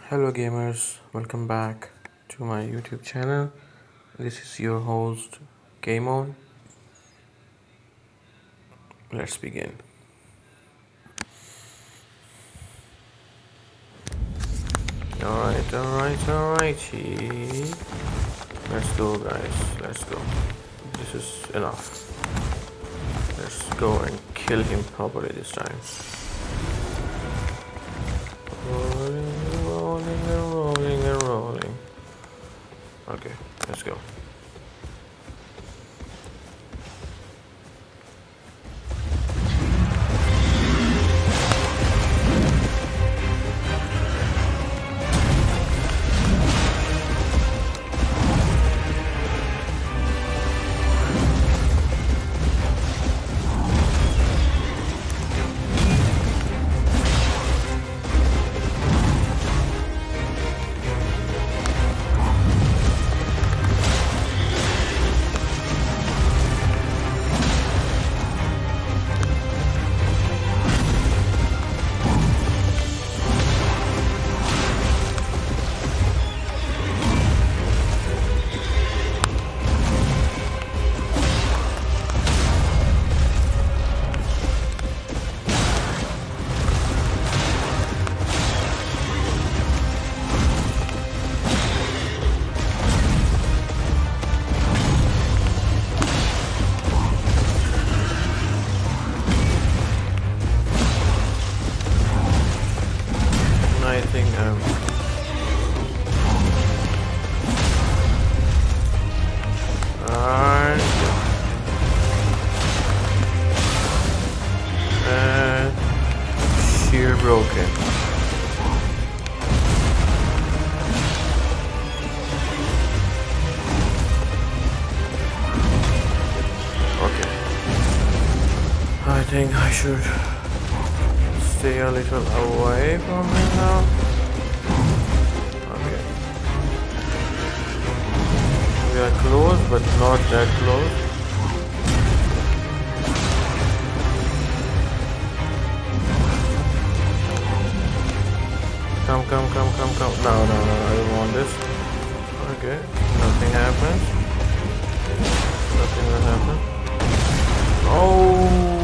Hello gamers, welcome back to my YouTube channel. This is your host GameOn. Let's begin. Alrighty. Let's go guys, let's go. This is enough. Let's go and kill him properly this time. Rolling. Okay, let's go. I think sheer broken. Okay, I think I should stay a little away from him now. Okay. We are close, but not that close. Come. No, I don't want this. Okay. Nothing happens. Nothing will happen. Oh!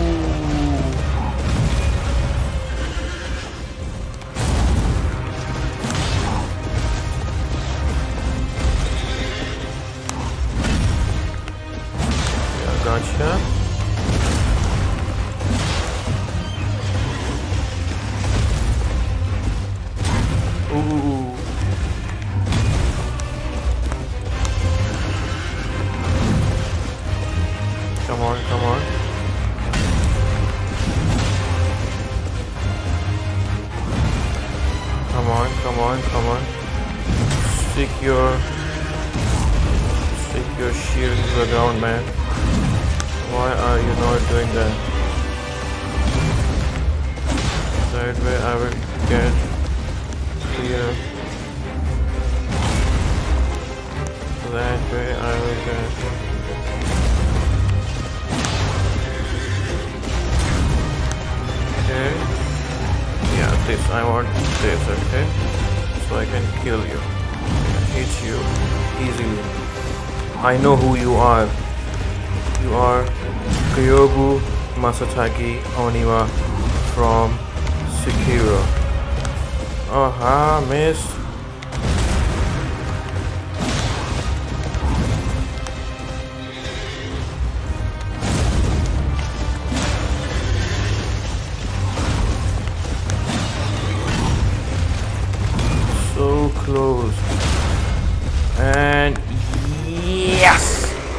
Gotcha. Ooh. Come on. Stick your shield to the ground, man. Why are you not doing that? That way I will get clear. That way I will get. Okay. Yeah, this. I want this, okay? So I can kill you. Hit you easily. I know who you are. You are Gyoubu Masataka Oniwa from Sekiro. Missed. So close. And yes!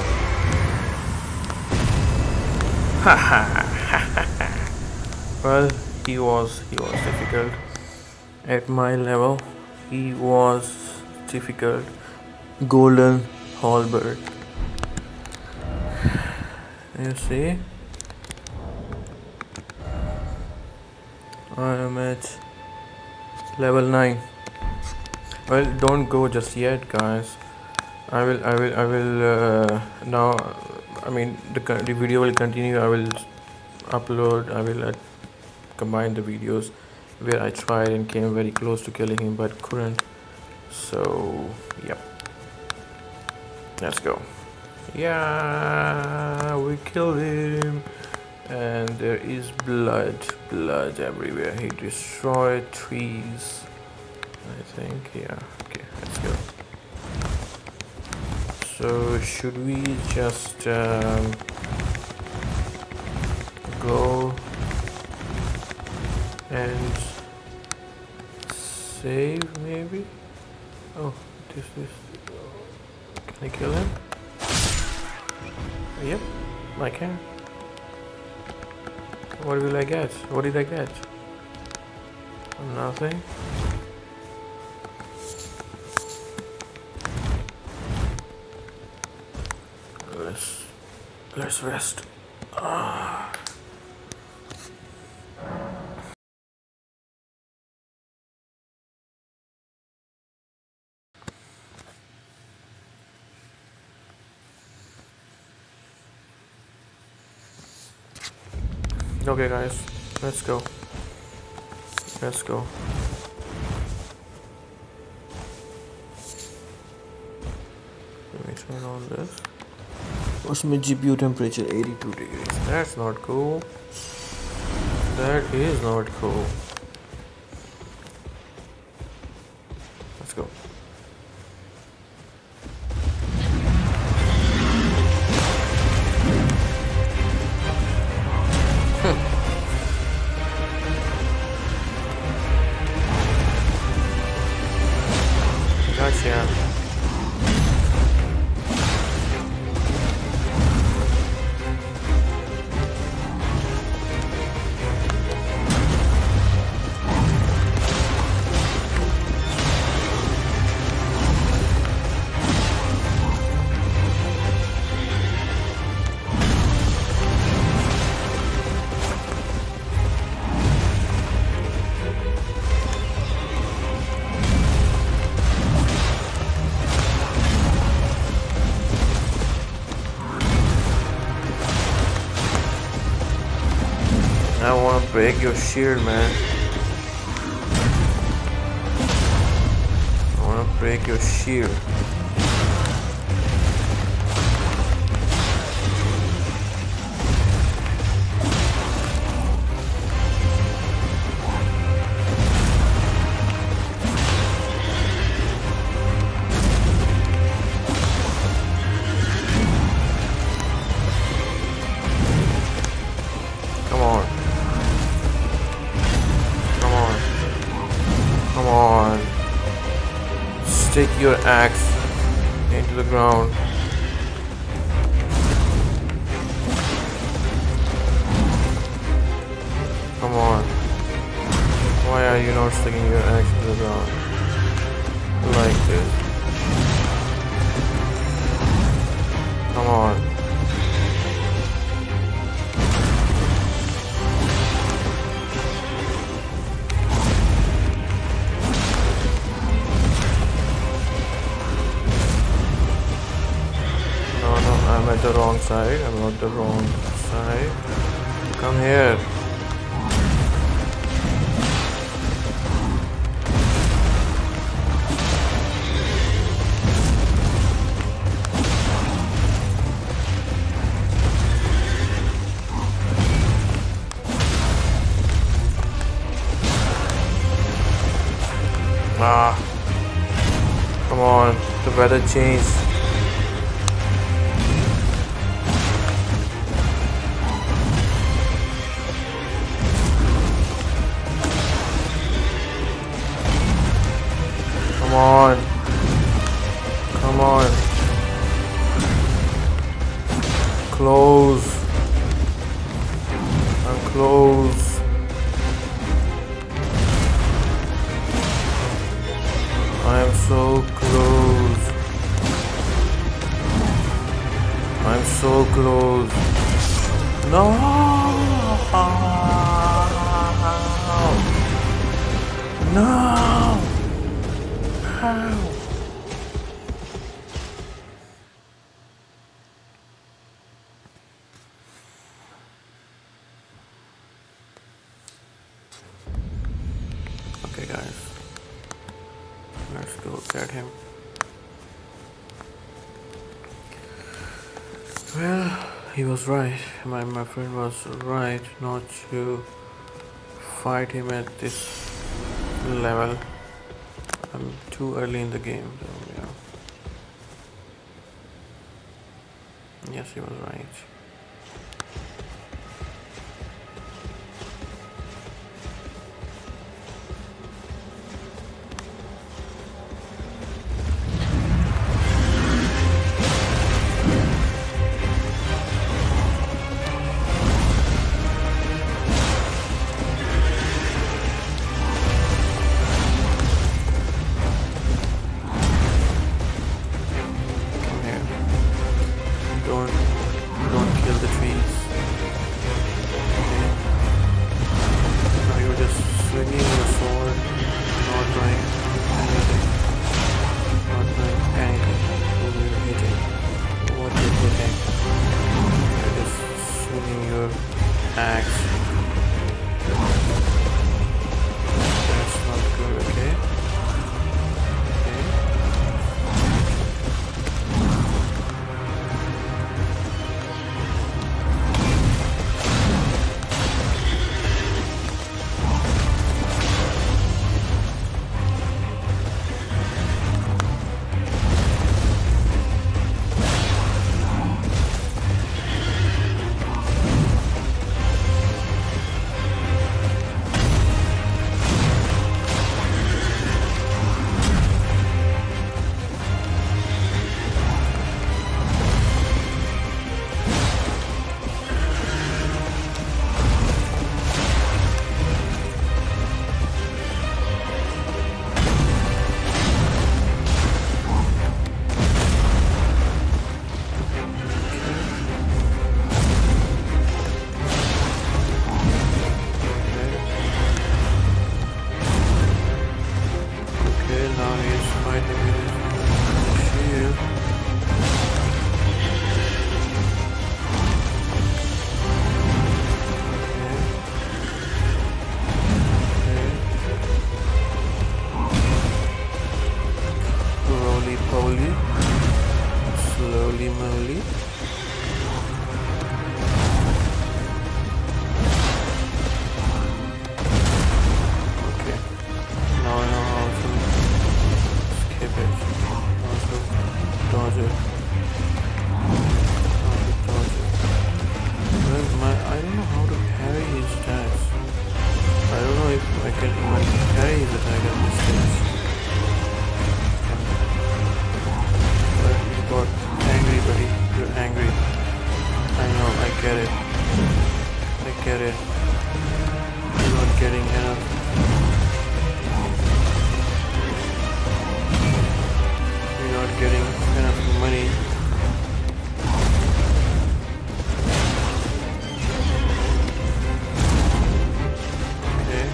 Well, he was difficult. At my level, he was difficult. Golden halberd. You see? I am at level 9. Well, don't go just yet, guys. I will now. I mean, the video will continue. I will upload. I will combine the videos where I tried and came very close to killing him but couldn't. So yep, let's go. Yeah, we killed him, and there is blood everywhere. He destroyed trees, I think. Yeah, okay, let's go. So should we just go and save maybe? Oh, this can I kill him? Yep, I can. What will I get? What did I get? Nothing. Let's rest. Okay guys, let's go. Let's go. Let me turn on this. What's my GPU temperature? 82 degrees. That's not cool. That is not cool. Let's go. Gotcha. I wanna break your shield, man. I wanna break your shield. Stick your axe into the ground. Come on. Why are you not sticking your axe into the ground? Like this. Come on. I'm at the wrong side. I'm not the wrong side. Come here. Ah. Come on. The weather changed. Come on. Come on. Close. I'm close. I am so close. I'm so close. No. No. How? Okay guys, let's go get him. Well, he was right. My friend was right not to fight him at this level. I'm too early in the game, so yeah. Yes, he was right. Don't kill the trees. Okay. Now you're just swinging your sword, not doing anything. Not doing anything. Who you're hitting. What you're hitting. You're just swinging your axe. That's not good, okay? Slowly moly. Okay, now I know how to skip it, how to dodge it, Well, I don't know how to parry his attacks. I don't know if I can even parry his attack at this stage. Got angry, buddy. You're angry. I know, I get it. I get it. You're not getting enough. You're not getting enough money. Okay.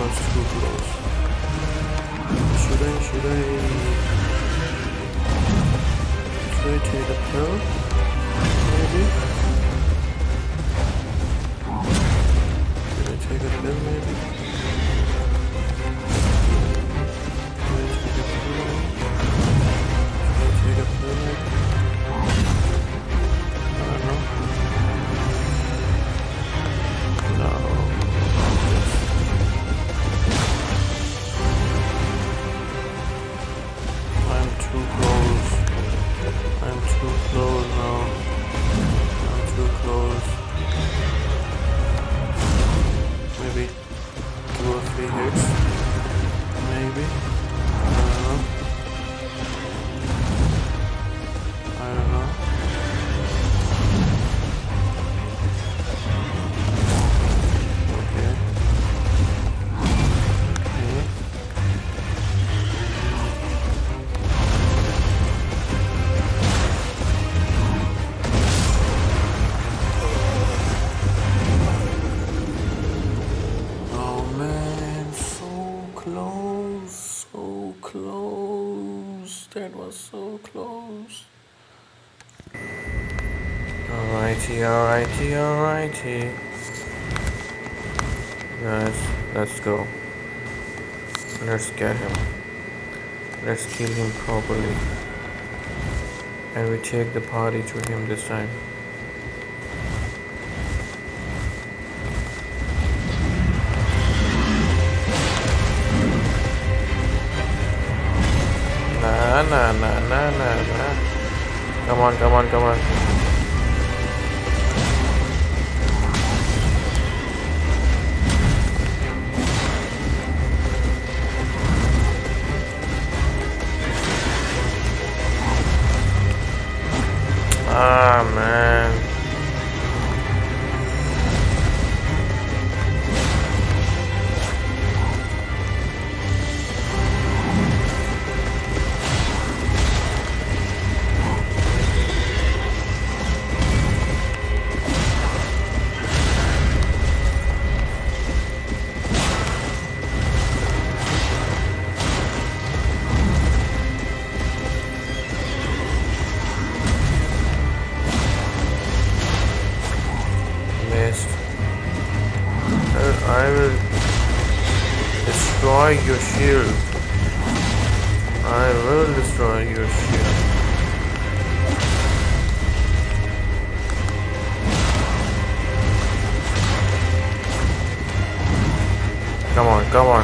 was too close. Should I take a pill? Maybe? Should I take a pill maybe? That was so close. Alrighty. Guys, let's go. Let's get him. Let's kill him properly. And we take the party to him this time. Nah. Come on. Ah, man. I will destroy your shield. I will destroy your shield. Come on. Come on.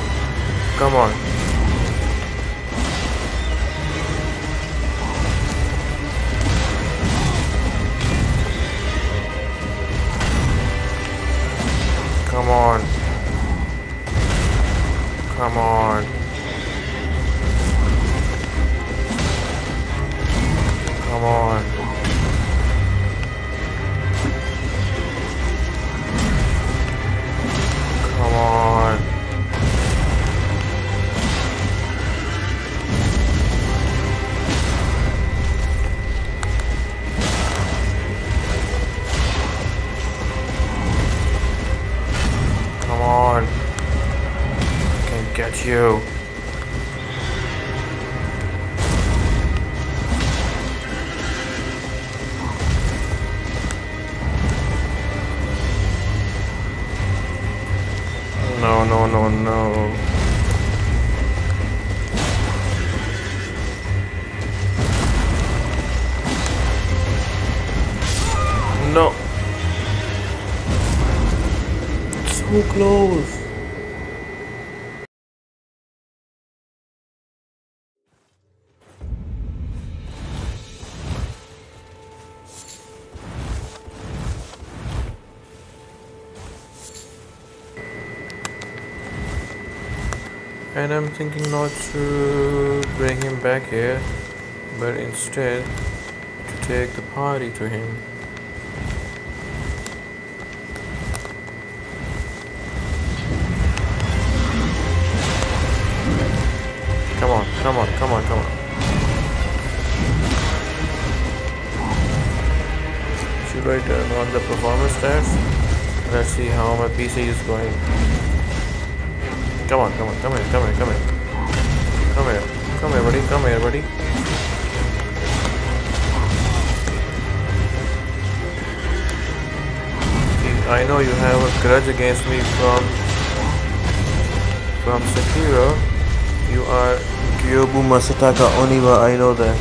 Get you. No. No. So close. And I'm thinking not to bring him back here, but instead to take the party to him. Come on. Should I turn on the performance stats? Let's see how my PC is going. Come on, come on, come here, come here, come here. Come here. Come here, buddy. Come here, buddy. See, I know you have a grudge against me from Sekiro. You are Gyoubu Masataka Oniwa, I know that.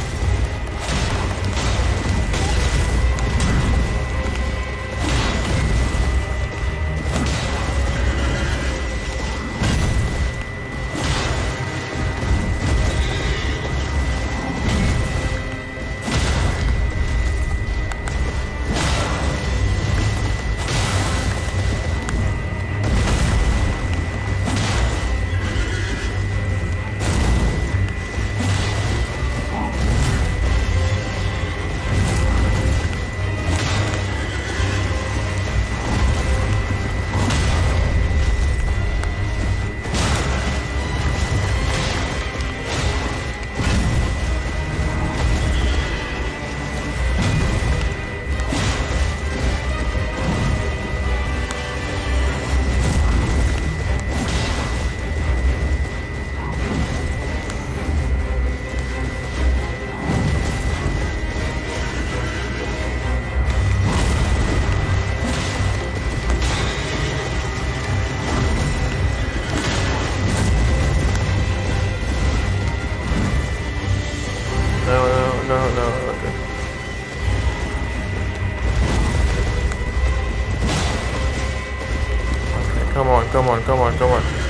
No, okay. Okay, come on, come on, come on, come on.